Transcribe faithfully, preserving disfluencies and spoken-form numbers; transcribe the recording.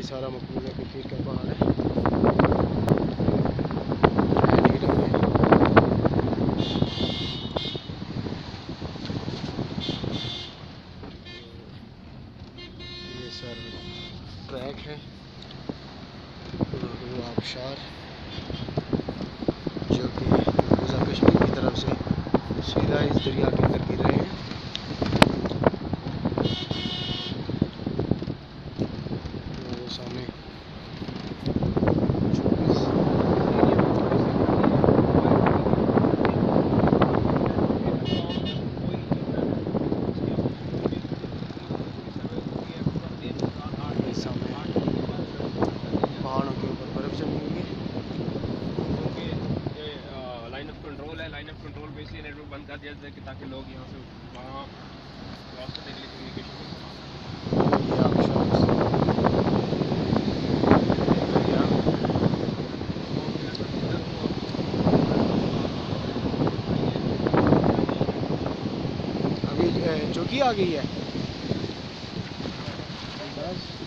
ये सारा मकबूल कश्मीर का पहाड़ है। ये सारा ट्रैक है, आबशार जो कि कश्मीर की तरफ से सीधा इस दरिया के अंदर गिर रहे हैं। तो सामने पहाड़ों के ऊपर बर्फ जमी हुई है। लाइन ऑफ कंट्रोल है, लाइन ऑफ कंट्रोल पे इसलिए नेटवर्क बंद कर दिया जाए कि ताकि लोग यहाँ से वहाँ रास्ते के लिए कम्युनिकेशन कर सकें। अभी चौकी आ गई है।